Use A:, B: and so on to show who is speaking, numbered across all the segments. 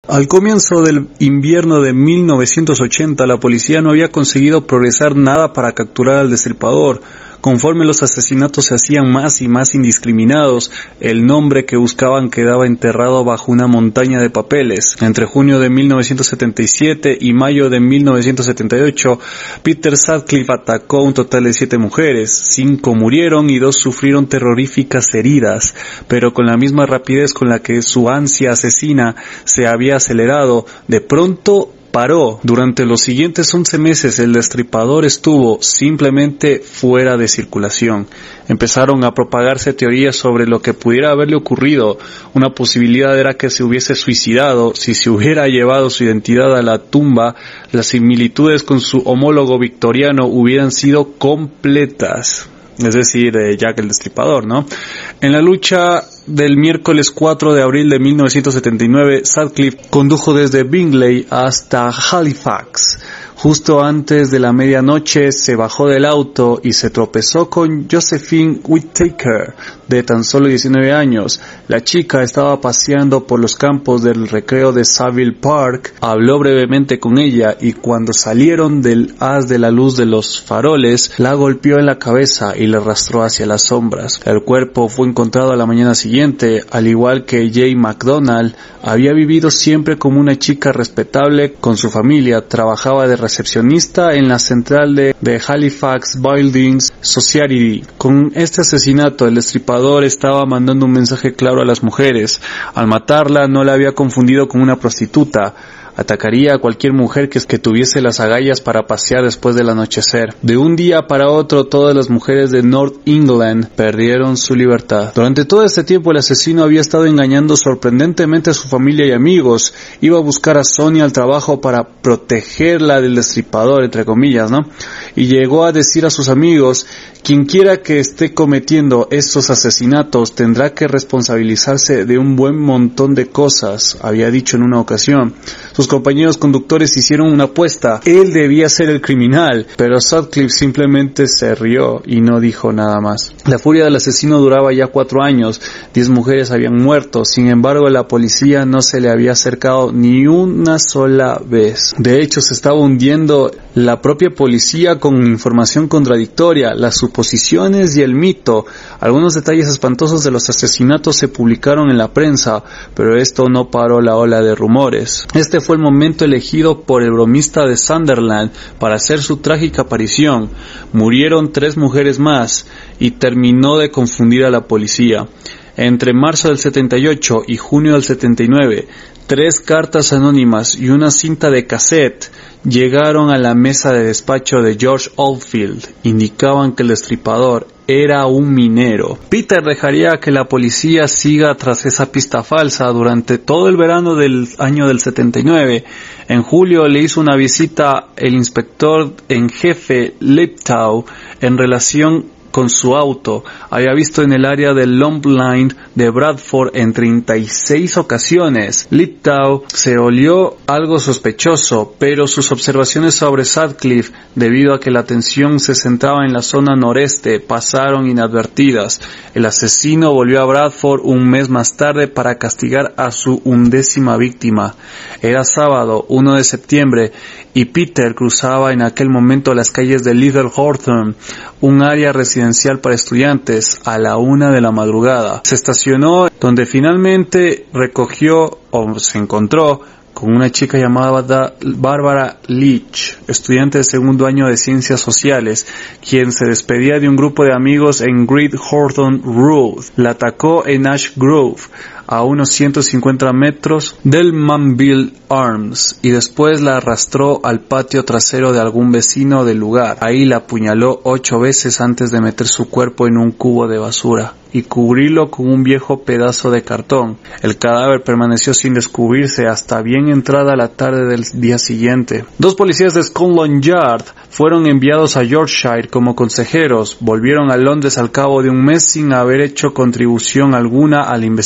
A: Al comienzo del invierno de 1980, la policía no había conseguido progresar nada para capturar al destripador. Conforme los asesinatos se hacían más y más indiscriminados, el nombre que buscaban quedaba enterrado bajo una montaña de papeles. Entre junio de 1977 y mayo de 1978, Peter Sutcliffe atacó a un total de 7 mujeres. 5 murieron y 2 sufrieron terroríficas heridas, pero con la misma rapidez con la que su ansia asesina se había acelerado, de pronto paró. Durante los siguientes 11 meses el destripador estuvo simplemente fuera de circulación. Empezaron a propagarse teorías sobre lo que pudiera haberle ocurrido. Una posibilidad era que se hubiese suicidado. Si se hubiera llevado su identidad a la tumba, las similitudes con su homólogo victoriano hubieran sido completas. Es decir, Jack el Destripador, ¿no? En la lucha del miércoles 4 de abril de 1979, Sutcliffe condujo desde Bingley hasta Halifax. Justo antes de la medianoche se bajó del auto y se tropezó con Josephine Whittaker, de tan solo 19 años. La chica estaba paseando por los campos del recreo de Savile Park, habló brevemente con ella y cuando salieron del haz de la luz de los faroles, la golpeó en la cabeza y la arrastró hacia las sombras. El cuerpo fue encontrado a la mañana siguiente. Al igual que Jay McDonald, había vivido siempre como una chica respetable con su familia. Trabajaba de recepcionista en la central de Halifax Buildings Society. Con este asesinato, el destripador estaba mandando un mensaje claro a las mujeres. Al matarla, no la había confundido con una prostituta. Atacaría a cualquier mujer que tuviese las agallas para pasear después del anochecer. De un día para otro, todas las mujeres de North England perdieron su libertad. Durante todo este tiempo, el asesino había estado engañando sorprendentemente a su familia y amigos. Iba a buscar a Sonia al trabajo para protegerla del destripador, entre comillas, ¿no? Y llegó a decir a sus amigos: quien quiera que esté cometiendo estos asesinatos tendrá que responsabilizarse de un buen montón de cosas, había dicho en una ocasión. Sus compañeros conductores hicieron una apuesta. Él debía ser el criminal, pero Sutcliffe simplemente se rió y no dijo nada más. La furia del asesino duraba ya 4 años. 10 mujeres habían muerto. Sin embargo, la policía no se le había acercado ni una sola vez. De hecho, se estaba hundiendo la propia policía con información contradictoria, las suposiciones y el mito. Algunos detalles espantosos de los asesinatos se publicaron en la prensa, pero esto no paró la ola de rumores. Este fue el momento elegido por el bromista de Sunderland para hacer su trágica aparición. Murieron 3 mujeres más y terminó de confundir a la policía. Entre marzo del 78 y junio del 79, 3 cartas anónimas y una cinta de cassette llegaron a la mesa de despacho de George Oldfield. Indicaban que el destripador era un minero. Peter dejaría que la policía siga tras esa pista falsa durante todo el verano del año del 79. En julio le hizo una visita el inspector en jefe Liptow en relación con su auto. Había visto en el área del Lomblind de Bradford en 36 ocasiones. Liptow se olió algo sospechoso, pero sus observaciones sobre Sutcliffe, debido a que la atención se centraba en la zona noreste, pasaron inadvertidas. El asesino volvió a Bradford un mes más tarde para castigar a su 11ª víctima. Era sábado, 1 de septiembre, y Peter cruzaba en aquel momento las calles de Little Hawthorne, un área residencial para estudiantes, a la 1 de la madrugada. Se estacionó donde finalmente se encontró con una chica llamada Barbara Leach, estudiante de 2º año de Ciencias Sociales, quien se despedía de un grupo de amigos en Great Hawthorne Road. La atacó en Ash Grove, a unos 150 metros del Manville Arms, y después la arrastró al patio trasero de algún vecino del lugar. Ahí la apuñaló 8 veces antes de meter su cuerpo en un cubo de basura y cubrirlo con un viejo pedazo de cartón. El cadáver permaneció sin descubrirse hasta bien entrada la tarde del día siguiente. 2 policías de Scotland Yard fueron enviados a Yorkshire como consejeros. Volvieron a Londres al cabo de un mes sin haber hecho contribución alguna a la investigación.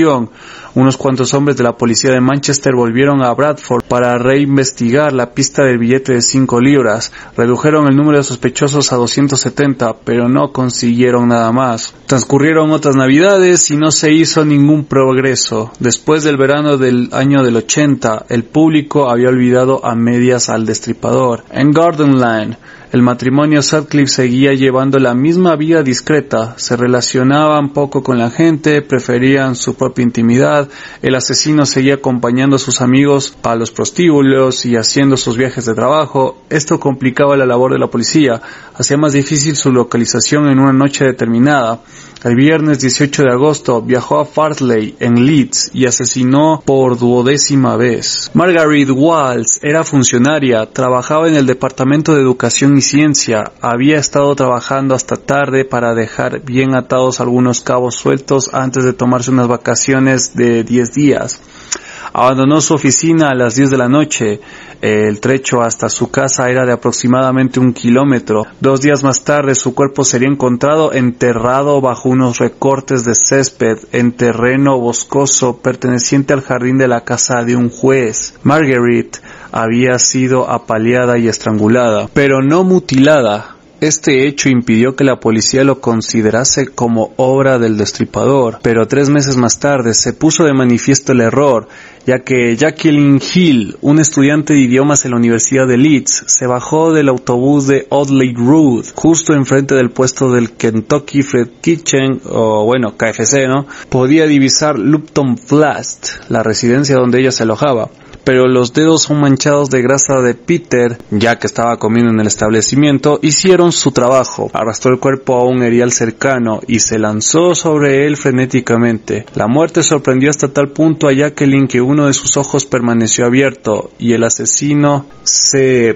A: investigación. Unos cuantos hombres de la policía de Manchester volvieron a Bradford para reinvestigar la pista del billete de 5 libras. Redujeron el número de sospechosos a 270, pero no consiguieron nada más. Transcurrieron otras navidades y no se hizo ningún progreso. Después del verano del año del 80, el público había olvidado a medias al destripador. En Garden Lane, el matrimonio Sutcliffe seguía llevando la misma vida discreta, se relacionaban poco con la gente, preferían su propia intimidad, el asesino seguía acompañando a sus amigos a los prostíbulos y haciendo sus viajes de trabajo. Esto complicaba la labor de la policía, hacía más difícil su localización en una noche determinada. El viernes 18 de agosto viajó a Fartley, en Leeds, y asesinó por 12ª vez. Margaret Walsh era funcionaria, trabajaba en el Departamento de Educación y Ciencia, había estado trabajando hasta tarde para dejar bien atados algunos cabos sueltos antes de tomarse unas vacaciones de 10 días. Abandonó su oficina a las 10 de la noche. El trecho hasta su casa era de aproximadamente 1 kilómetro. 2 días más tarde su cuerpo sería encontrado enterrado bajo unos recortes de césped en terreno boscoso perteneciente al jardín de la casa de un juez. Margaret había sido apaleada y estrangulada, pero no mutilada. Este hecho impidió que la policía lo considerase como obra del destripador, pero 3 meses más tarde se puso de manifiesto el error, ya que Jacqueline Hill, un estudiante de idiomas en la Universidad de Leeds, se bajó del autobús de Audley Road, justo enfrente del puesto del Kentucky Fried Kitchen, o bueno, KFC, ¿no? Podía divisar Lupton Flats, la residencia donde ella se alojaba. Pero los dedos son manchados de grasa de Peter, ya que estaba comiendo en el establecimiento, hicieron su trabajo. Arrastró el cuerpo a un erial cercano y se lanzó sobre él frenéticamente. La muerte sorprendió hasta tal punto a Jacqueline que uno de sus ojos permaneció abierto y el asesino se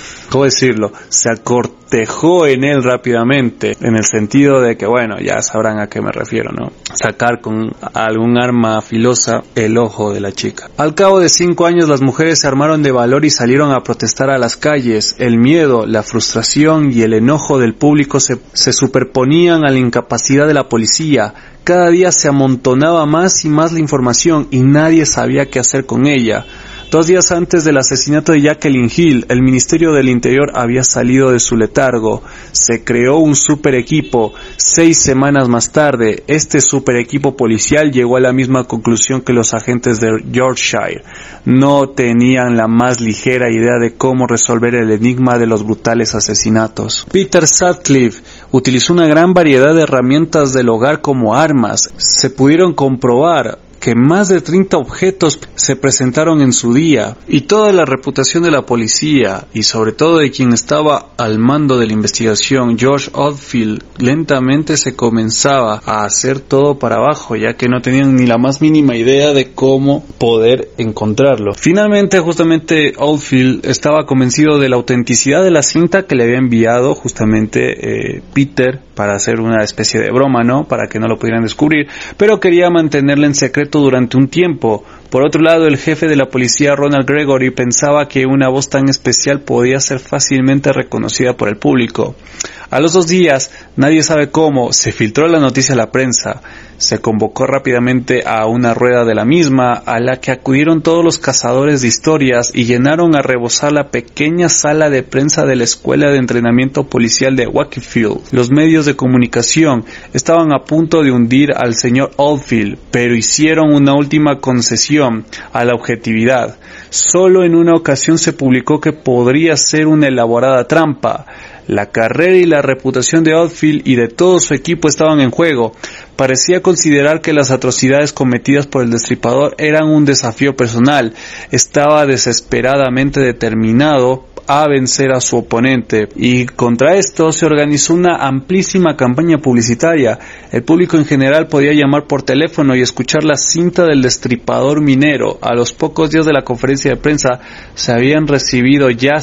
A: acortejó en él rápidamente, en el sentido de que, bueno, ya sabrán a qué me refiero, ¿no? Sacar con algún arma filosa el ojo de la chica. Al cabo de 5 años las mujeres se armaron de valor y salieron a protestar a las calles. El miedo, la frustración y el enojo del público se superponían a la incapacidad de la policía. Cada día se amontonaba más y más la información y nadie sabía qué hacer con ella. 2 días antes del asesinato de Jacqueline Hill, el Ministerio del Interior había salido de su letargo. Se creó un super equipo. 6 semanas más tarde, este super equipo policial llegó a la misma conclusión que los agentes de Yorkshire. No tenían la más ligera idea de cómo resolver el enigma de los brutales asesinatos. Peter Sutcliffe utilizó una gran variedad de herramientas del hogar como armas. Se pudieron comprobar que más de 30 objetos se presentaron en su día, y toda la reputación de la policía, y sobre todo de quien estaba al mando de la investigación, George Oldfield, lentamente se comenzaba a hacer todo para abajo, ya que no tenían ni la más mínima idea de cómo poder encontrarlo. Finalmente, justamente Oldfield estaba convencido de la autenticidad de la cinta que le había enviado justamente Peter para hacer una especie de broma, ¿no? Para que no lo pudieran descubrir, pero quería mantenerla en secreto durante un tiempo. Por otro lado, el jefe de la policía, Ronald Gregory, pensaba que una voz tan especial podía ser fácilmente reconocida por el público. A los 2 días, nadie sabe cómo, se filtró la noticia a la prensa. Se convocó rápidamente a una rueda de la misma, a la que acudieron todos los cazadores de historias y llenaron a rebosar la pequeña sala de prensa de la Escuela de Entrenamiento Policial de Wakefield. Los medios de comunicación estaban a punto de hundir al señor Oldfield, pero hicieron una última concesión a la objetividad. Solo en una ocasión se publicó que podría ser una elaborada trampa. La carrera y la reputación de Oldfield y de todo su equipo estaban en juego. Parecía considerar que las atrocidades cometidas por el destripador eran un desafío personal. Estaba desesperadamente determinado a vencer a su oponente, y contra esto se organizó una amplísima campaña publicitaria. El público en general podía llamar por teléfono y escuchar la cinta del destripador minero. A los pocos días de la conferencia de prensa se habían recibido ya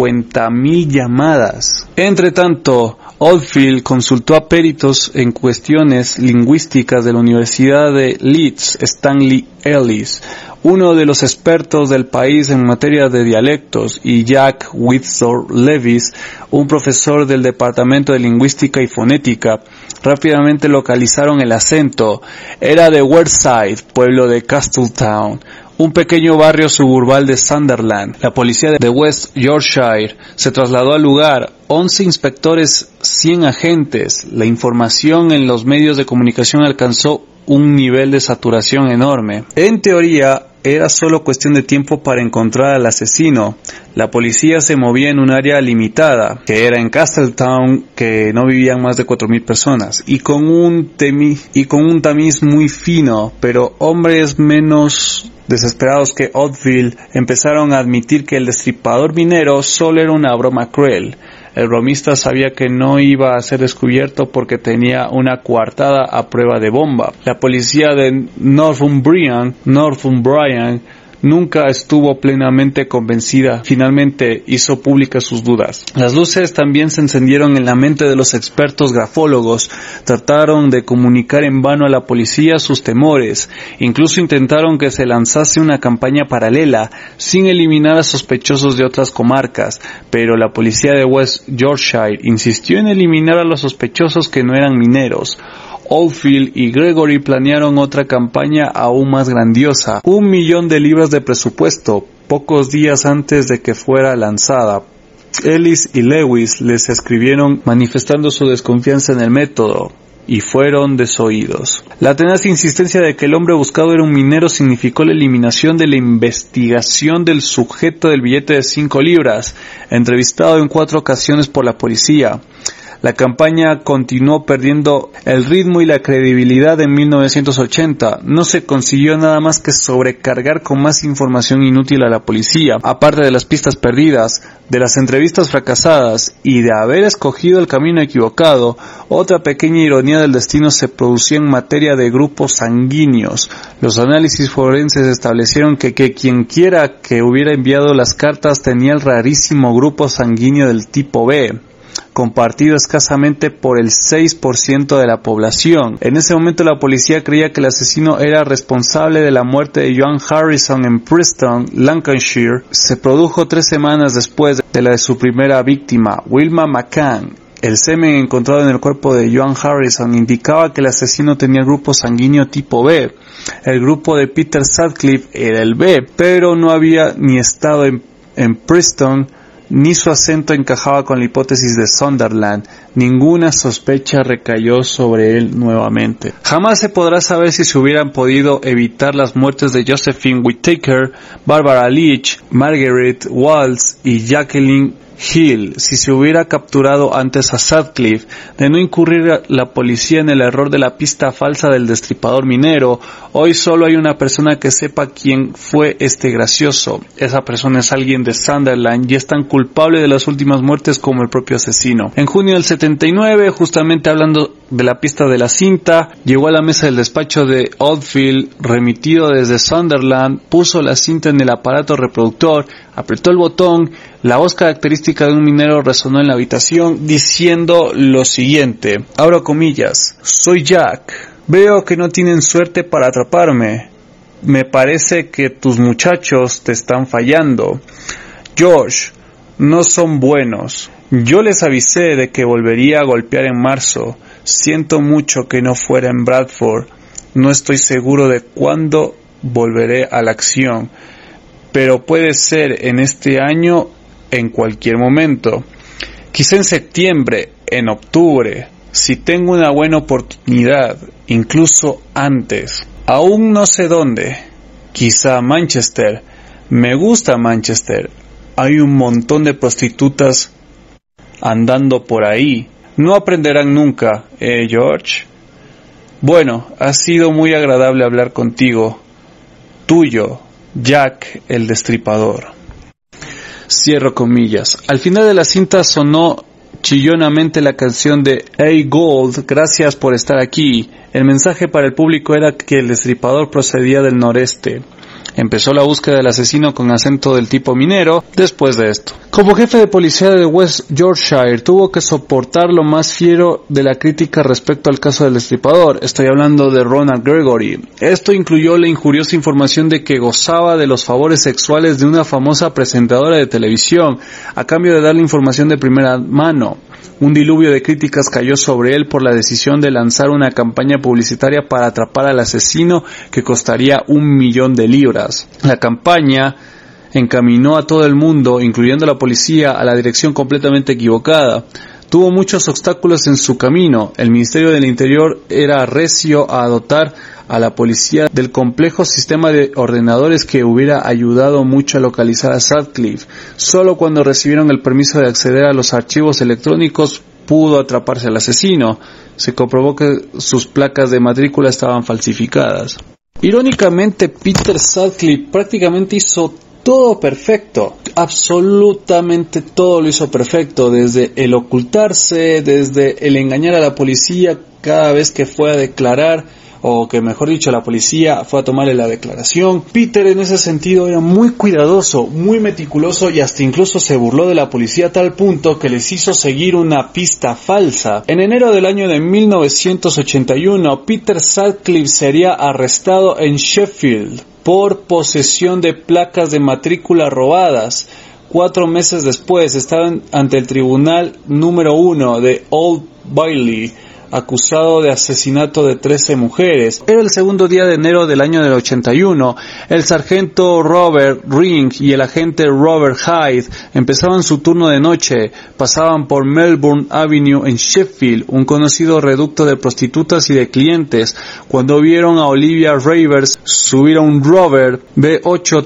A: 50.000 llamadas. Entre tanto, Oldfield consultó a peritos en cuestiones lingüísticas de la Universidad de Leeds, Stanley Ellis, uno de los expertos del país en materia de dialectos, y Jack Whitthorpe Levis, un profesor del Departamento de Lingüística y Fonética. rápidamente localizaron el acento. Era de Westside, pueblo de Castletown, un pequeño barrio suburbal de Sunderland. La policía de West Yorkshire se trasladó al lugar, 11 inspectores, 100 agentes. La información en los medios de comunicación alcanzó un nivel de saturación enorme. En teoría, era solo cuestión de tiempo para encontrar al asesino. La policía se movía en un área limitada, que era en Castletown, que no vivían más de 4,000 personas, y con un tamiz muy fino, pero hombres menos desesperados que Oldfield empezaron a admitir que el destripador minero solo era una broma cruel. El bromista sabía que no iba a ser descubierto porque tenía una coartada a prueba de bomba. La policía de Northumbrian nunca estuvo plenamente convencida. Finalmente hizo públicas sus dudas. Las luces también se encendieron en la mente de los expertos grafólogos. Trataron de comunicar en vano a la policía sus temores. Incluso intentaron que se lanzase una campaña paralela, sin eliminar a sospechosos de otras comarcas. Pero la policía de West Yorkshire insistió en eliminar a los sospechosos que no eran mineros. Oldfield y Gregory planearon otra campaña aún más grandiosa, 1 millón de libras de presupuesto, pocos días antes de que fuera lanzada. Ellis y Lewis les escribieron manifestando su desconfianza en el método, y fueron desoídos. La tenaz insistencia de que el hombre buscado era un minero significó la eliminación de la investigación del sujeto del billete de 5 libras, entrevistado en 4 ocasiones por la policía. La campaña continuó perdiendo el ritmo y la credibilidad en 1980. No se consiguió nada más que sobrecargar con más información inútil a la policía, aparte de las pistas perdidas, de las entrevistas fracasadas y de haber escogido el camino equivocado. Otra pequeña ironía del destino se producía en materia de grupos sanguíneos. Los análisis forenses establecieron que quien quiera que hubiera enviado las cartas tenía el rarísimo grupo sanguíneo del tipo B, compartido escasamente por el 6% de la población. En ese momento la policía creía que el asesino era responsable de la muerte de Joan Harrison en Preston, Lancashire. Se produjo 3 semanas después de la de su primera víctima, Wilma McCann. El semen encontrado en el cuerpo de Joan Harrison indicaba que el asesino tenía el grupo sanguíneo tipo B. El grupo de Peter Sutcliffe era el B, pero no había ni estado en Preston, ni su acento encajaba con la hipótesis de Sunderland. Ninguna sospecha recayó sobre él nuevamente. Jamás se podrá saber si se hubieran podido evitar las muertes de Josephine Whittaker, Barbara Leach, Margaret Walsh y Jacqueline Hill si se hubiera capturado antes a Sutcliffe. De no incurrir la policía en el error de la pista falsa del destripador minero, hoy solo hay una persona que sepa quién fue este gracioso. Esa persona es alguien de Sunderland y es tan culpable de las últimas muertes como el propio asesino. En junio del 79, justamente hablando de la pista de la cinta, llegó a la mesa del despacho de Oldfield, remitido desde Sunderland, puso la cinta en el aparato reproductor, apretó el botón. La voz característica de un minero resonó en la habitación diciendo lo siguiente, abro comillas: soy Jack, veo que no tienen suerte para atraparme, me parece que tus muchachos te están fallando. George, no son buenos, yo les avisé de que volvería a golpear en marzo, siento mucho que no fuera en Bradford, no estoy seguro de cuándo volveré a la acción, pero puede ser en este año, en cualquier momento, quizá en septiembre, en octubre, si tengo una buena oportunidad, incluso antes, aún no sé dónde, quizá Manchester, me gusta Manchester, hay un montón de prostitutas andando por ahí, no aprenderán nunca, George. Bueno, ha sido muy agradable hablar contigo, tuyo, Jack el Destripador. Cierro comillas. Al final de la cinta sonó chillonamente la canción de Hey Gold, gracias por estar aquí. El mensaje para el público era que el destripador procedía del noreste. Empezó la búsqueda del asesino con acento del tipo minero después de esto. Como jefe de policía de West Yorkshire, tuvo que soportar lo más fiero de la crítica respecto al caso del destripador. Estoy hablando de Ronald Gregory. Esto incluyó la injuriosa información de que gozaba de los favores sexuales de una famosa presentadora de televisión, a cambio de darle información de primera mano. Un diluvio de críticas cayó sobre él por la decisión de lanzar una campaña publicitaria para atrapar al asesino que costaría $1.000.000. La campaña encaminó a todo el mundo, incluyendo a la policía, a la dirección completamente equivocada. Tuvo muchos obstáculos en su camino. El Ministerio del Interior era recio a dotar a la policía del complejo sistema de ordenadores que hubiera ayudado mucho a localizar a Sutcliffe. Solo cuando recibieron el permiso de acceder a los archivos electrónicos pudo atraparse al asesino. Se comprobó que sus placas de matrícula estaban falsificadas. Irónicamente, Peter Sutcliffe prácticamente hizo todo perfecto, absolutamente todo lo hizo perfecto, desde el ocultarse, desde el engañar a la policía cada vez que fue a declarar, o que mejor dicho la policía fue a tomarle la declaración. Peter en ese sentido era muy cuidadoso, muy meticuloso y hasta incluso se burló de la policía a tal punto que les hizo seguir una pista falsa. En enero del año de 1981, Peter Sutcliffe sería arrestado en Sheffield por posesión de placas de matrícula robadas. 4 meses después estaban ante el tribunal número 1 de Old Bailey, acusado de asesinato de 13 mujeres. Era el segundo día de enero del año del 81. El sargento Robert Ring y el agente Robert Hyde empezaban su turno de noche. Pasaban por Melbourne Avenue en Sheffield, un conocido reducto de prostitutas y de clientes, cuando vieron a Olivia Ravers subir a un Rover B8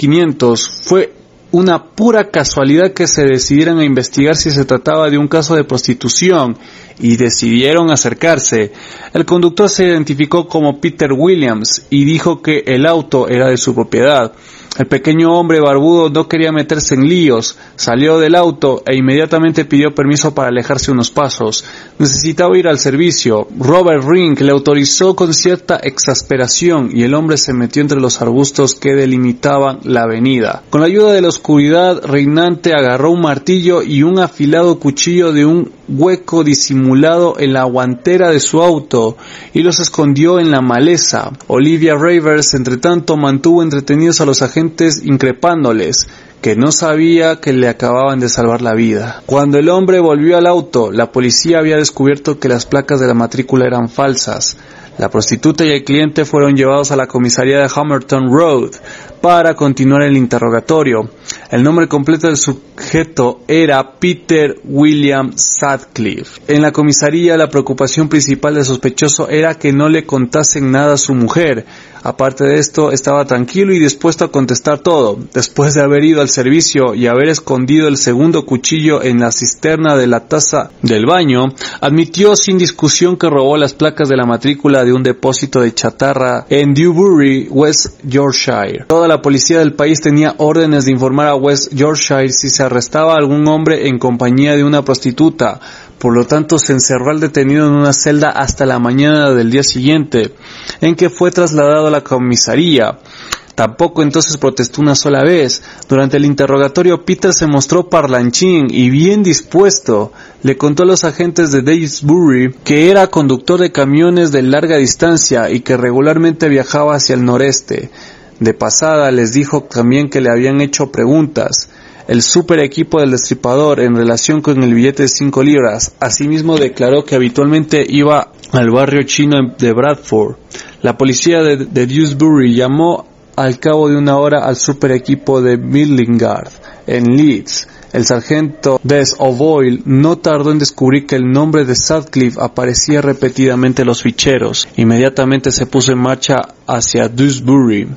A: 3500. Fue una pura casualidad que se decidieran a investigar si se trataba de un caso de prostitución y decidieron acercarse. El conductor se identificó como Peter Williams y dijo que el auto era de su propiedad. El pequeño hombre barbudo no quería meterse en líos, salió del auto e inmediatamente pidió permiso para alejarse unos pasos. Necesitaba ir al servicio. Robert Ring le autorizó con cierta exasperación y el hombre se metió entre los arbustos que delimitaban la avenida. Con la ayuda de la oscuridad reinante agarró un martillo y un afilado cuchillo de un hueco disimulado en la guantera de su auto y los escondió en la maleza. Olivia Ravers, entre tanto, mantuvo entretenidos a los agentes increpándoles que no sabía que le acababan de salvar la vida. Cuando el hombre volvió al auto, la policía había descubierto que las placas de la matrícula eran falsas. La prostituta y el cliente fueron llevados a la comisaría de Homerton Road para continuar el interrogatorio. El nombre completo del sujeto era Peter William Sutcliffe. En la comisaría, la preocupación principal del sospechoso era que no le contasen nada a su mujer. Aparte de esto, estaba tranquilo y dispuesto a contestar todo. Después de haber ido al servicio y haber escondido el segundo cuchillo en la cisterna de la taza del baño, admitió sin discusión que robó las placas de la matrícula de un depósito de chatarra en Dewsbury, West Yorkshire. Toda la policía del país tenía órdenes de informar a West Yorkshire si se arrestaba a algún hombre en compañía de una prostituta. Por lo tanto, se encerró al detenido en una celda hasta la mañana del día siguiente, en que fue trasladado a la comisaría. Tampoco entonces protestó una sola vez. Durante el interrogatorio, Peter se mostró parlanchín y bien dispuesto. Le contó a los agentes de Dewsbury que era conductor de camiones de larga distancia y que regularmente viajaba hacia el noreste. De pasada les dijo también que le habían hecho preguntas. El super equipo del destripador en relación con el billete de 5 libras. Asimismo declaró que habitualmente iba al barrio chino de Bradford. La policía de Dewsbury llamó al cabo de una hora al super equipo de Midlingard en Leeds. El sargento Des O'Boyle no tardó en descubrir que el nombre de Sutcliffe aparecía repetidamente en los ficheros. Inmediatamente se puso en marcha hacia Dewsbury.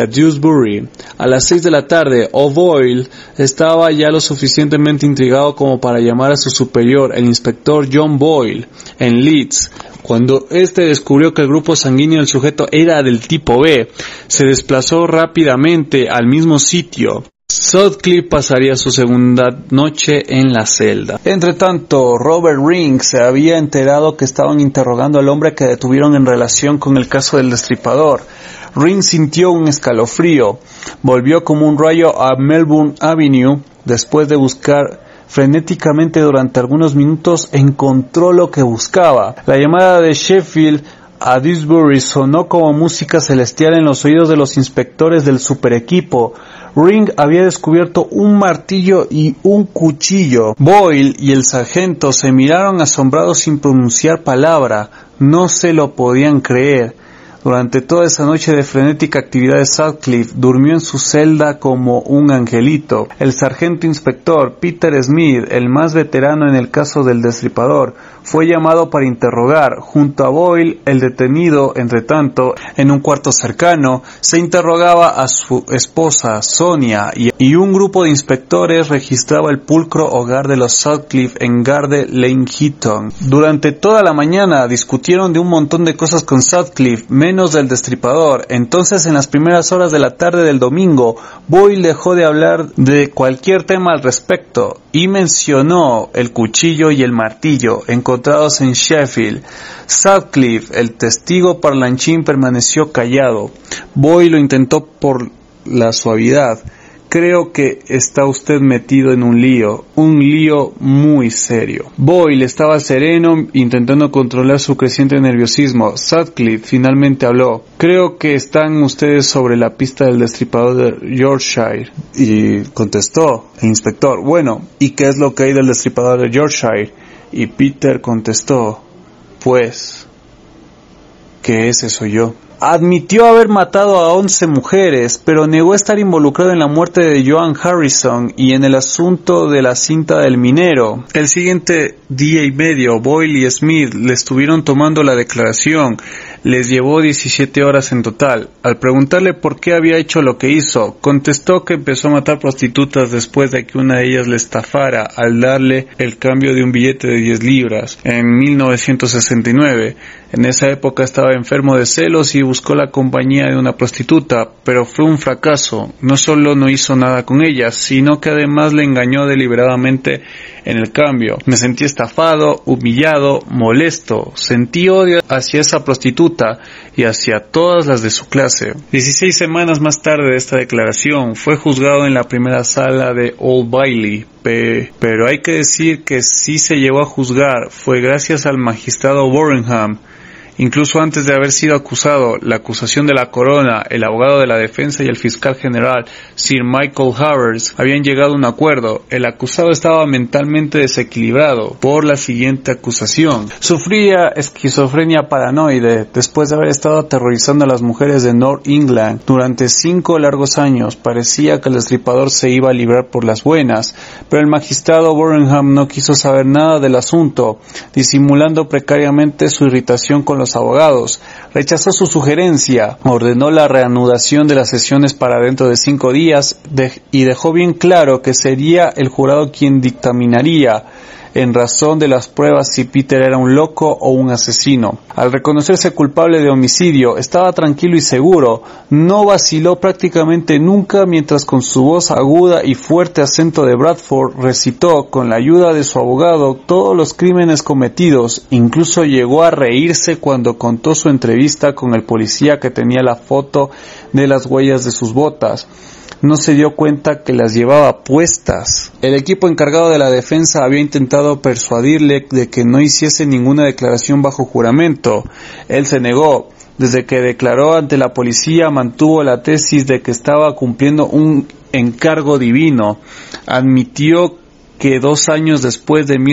A: A las 6 de la tarde, O'Boyle estaba ya lo suficientemente intrigado como para llamar a su superior, el inspector John Boyle, en Leeds. Cuando este descubrió que el grupo sanguíneo del sujeto era del tipo B, se desplazó rápidamente al mismo sitio. Sutcliffe pasaría su segunda noche en la celda. Entre tanto, Robert Ring se había enterado que estaban interrogando al hombre que detuvieron en relación con el caso del destripador. Ring sintió un escalofrío. Volvió como un rayo a Melbourne Avenue. Después de buscar frenéticamente durante algunos minutos, encontró lo que buscaba. La llamada de Sheffield a Dewsbury sonó como música celestial en los oídos de los inspectores del super equipo. Ring había descubierto un martillo y un cuchillo. Boyle y el sargento se miraron asombrados sin pronunciar palabra. No se lo podían creer. Durante toda esa noche de frenética actividad de Sutcliffe, durmió en su celda como un angelito. El sargento inspector Peter Smith, el más veterano en el caso del Destripador, fue llamado para interrogar. Junto a Boyle, el detenido, entre tanto, en un cuarto cercano, se interrogaba a su esposa, Sonia, y un grupo de inspectores registraba el pulcro hogar de los Sutcliffe en Garde Lane Heaton. Durante toda la mañana discutieron de un montón de cosas con Sutcliffe, menos del Destripador. Entonces, en las primeras horas de la tarde del domingo, Boyle dejó de hablar de cualquier tema al respecto y mencionó el cuchillo y el martillo encontrados en Sheffield. Sutcliffe, el testigo parlanchín, permaneció callado. Boyle lo intentó por la suavidad. Creo que está usted metido en un lío muy serio. Boyle estaba sereno, intentando controlar su creciente nerviosismo. Sutcliffe finalmente habló. Creo que están ustedes sobre la pista del Destripador de Yorkshire. Y contestó el inspector, bueno, ¿y qué es lo que hay del Destripador de Yorkshire? Y Peter contestó, pues, que ese soy yo. Admitió haber matado a 11 mujeres, pero negó estar involucrado en la muerte de Joan Harrison y en el asunto de la cinta del minero. El siguiente día y medio, Boyle y Smith le estuvieron tomando la declaración. Les llevó 17 horas en total. Al preguntarle por qué había hecho lo que hizo, contestó que empezó a matar prostitutas después de que una de ellas le estafara al darle el cambio de un billete de 10 libras en 1969. En esa época estaba enfermo de celos y buscó la compañía de una prostituta, pero fue un fracaso. No solo no hizo nada con ella, sino que además le engañó deliberadamente en el cambio. Me sentí estafado, humillado, molesto. Sentí odio hacia esa prostituta y hacia todas las de su clase. 16 semanas más tarde de esta declaración, fue juzgado en la primera sala de Old Bailey. Pero hay que decir que sí se llevó a juzgar. Fue gracias al magistrado Borenham. Incluso antes de haber sido acusado, la acusación de la corona, el abogado de la defensa y el fiscal general, Sir Michael Havers, habían llegado a un acuerdo. El acusado estaba mentalmente desequilibrado por la siguiente acusación. Sufría esquizofrenia paranoide después de haber estado aterrorizando a las mujeres de North England durante 5 largos años. Parecía que el Destripador se iba a librar por las buenas, pero el magistrado Borenham no quiso saber nada del asunto, disimulando precariamente su irritación con los abogados. Rechazó su sugerencia, ordenó la reanudación de las sesiones para dentro de 5 días y dejó bien claro que sería el jurado quien dictaminaría en razón de las pruebas si Peter era un loco o un asesino. Al reconocerse culpable de homicidio, estaba tranquilo y seguro. No vaciló prácticamente nunca mientras con su voz aguda y fuerte acento de Bradford recitó con la ayuda de su abogado todos los crímenes cometidos. Incluso llegó a reírse cuando contó su entrevista con el policía que tenía la foto de las huellas de sus botas. No se dio cuenta que las llevaba puestas. El equipo encargado de la defensa había intentado persuadirle de que no hiciese ninguna declaración bajo juramento. Él se negó. Desde que declaró ante la policía mantuvo la tesis de que estaba cumpliendo un encargo divino. Admitió que 2 años después de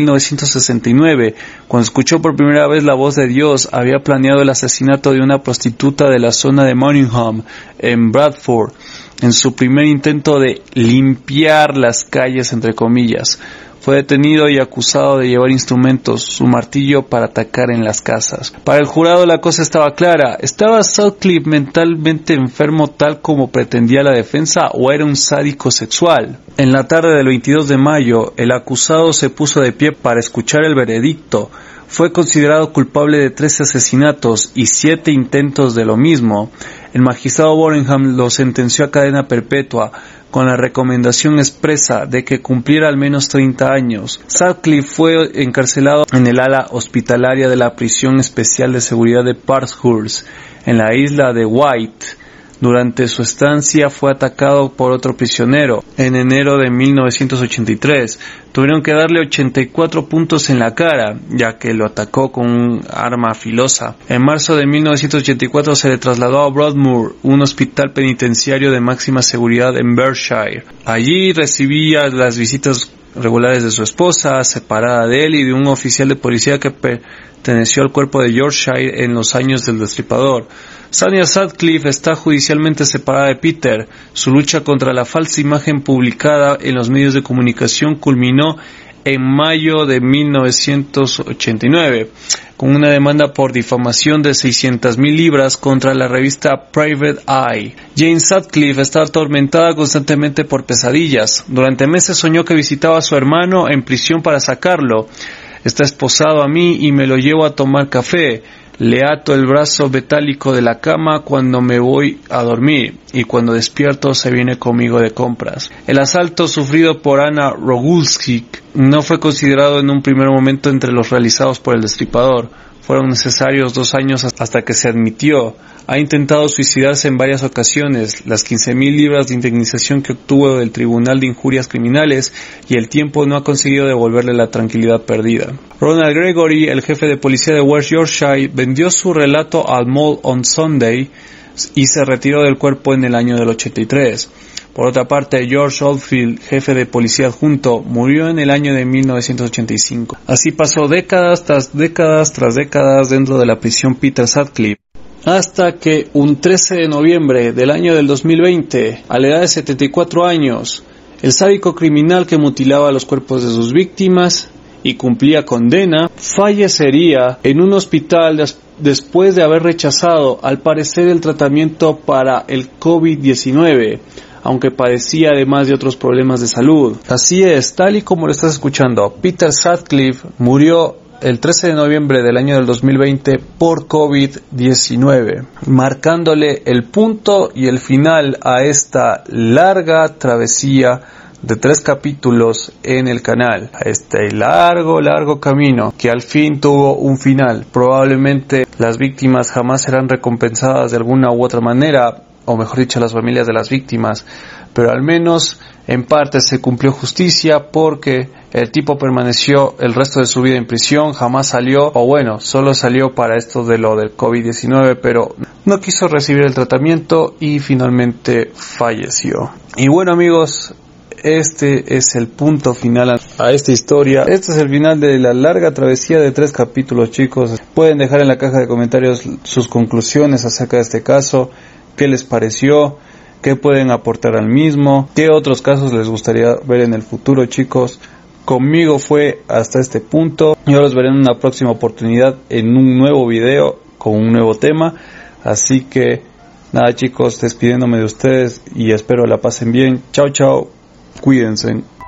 A: 1969, cuando escuchó por primera vez la voz de Dios, había planeado el asesinato de una prostituta de la zona de Moningham, en Bradford, en su primer intento de limpiar las calles, entre comillas. Fue detenido y acusado de llevar instrumentos, su martillo, para atacar en las casas. Para el jurado la cosa estaba clara. ¿Estaba Sutcliffe mentalmente enfermo tal como pretendía la defensa o era un sádico sexual? En la tarde del 22 de mayo, el acusado se puso de pie para escuchar el veredicto. Fue considerado culpable de 13 asesinatos y 7 intentos de lo mismo. El magistrado Borenham lo sentenció a cadena perpetua, con la recomendación expresa de que cumpliera al menos 30 años. Sutcliffe fue encarcelado en el ala hospitalaria de la prisión especial de seguridad de Parkhurst, en la isla de Wight. Durante su estancia fue atacado por otro prisionero en enero de 1983. Tuvieron que darle 84 puntos en la cara, ya que lo atacó con un arma filosa. En marzo de 1984 se le trasladó a Broadmoor, un hospital penitenciario de máxima seguridad en Berkshire. Allí recibía las visitas regulares de su esposa, separada de él, y de un oficial de policía que perteneció al cuerpo de Yorkshire en los años del Destripador. Sonia Sutcliffe está judicialmente separada de Peter. Su lucha contra la falsa imagen publicada en los medios de comunicación culminó en mayo de 1989, con una demanda por difamación de 600,000 libras contra la revista Private Eye. Jane Sutcliffe está atormentada constantemente por pesadillas. Durante meses soñó que visitaba a su hermano en prisión para sacarlo. Está esposado a mí y me lo llevo a tomar café. Le ato el brazo metálico de la cama cuando me voy a dormir, y cuando despierto se viene conmigo de compras. El asalto sufrido por Anna Rogulsik no fue considerado en un primer momento entre los realizados por el Destripador. Fueron necesarios 2 años hasta que se admitió. Ha intentado suicidarse en varias ocasiones. Las 15,000 libras de indemnización que obtuvo del Tribunal de Injurias Criminales y el tiempo no ha conseguido devolverle la tranquilidad perdida. Ronald Gregory, el jefe de policía de West Yorkshire, vendió su relato al Mail on Sunday y se retiró del cuerpo en el año del 83. Por otra parte, George Oldfield, jefe de policía adjunto, murió en el año de 1985. Así pasó décadas tras décadas dentro de la prisión Peter Sutcliffe, hasta que un 13 de noviembre del año del 2020, a la edad de 74 años, el sádico criminal que mutilaba los cuerpos de sus víctimas y cumplía condena, fallecería en un hospital después de haber rechazado, al parecer, el tratamiento para el COVID-19, aunque padecía además de otros problemas de salud. Así es, tal y como lo estás escuchando, Peter Sutcliffe murió el 13 de noviembre del año del 2020 por COVID-19, marcándole el punto y el final a esta larga travesía de 3 capítulos en el canal, a este largo camino que al fin tuvo un final. Probablemente las víctimas jamás serán recompensadas de alguna u otra manera, o mejor dicho, las familias de las víctimas, pero al menos en parte se cumplió justicia, porque el tipo permaneció el resto de su vida en prisión, jamás salió, o bueno, solo salió para esto de lo del COVID-19, pero no quiso recibir el tratamiento y finalmente falleció. Y bueno, amigos, este es el punto final a esta historia. Este es el final de la larga travesía de 3 capítulos, chicos. Pueden dejar en la caja de comentarios sus conclusiones acerca de este caso, qué les pareció, qué pueden aportar al mismo, qué otros casos les gustaría ver en el futuro, chicos. Conmigo fue hasta este punto. Yo los veré en una próxima oportunidad en un nuevo video con un nuevo tema. Así que nada, chicos, despidiéndome de ustedes y espero la pasen bien. Chao, chao. Cuídense.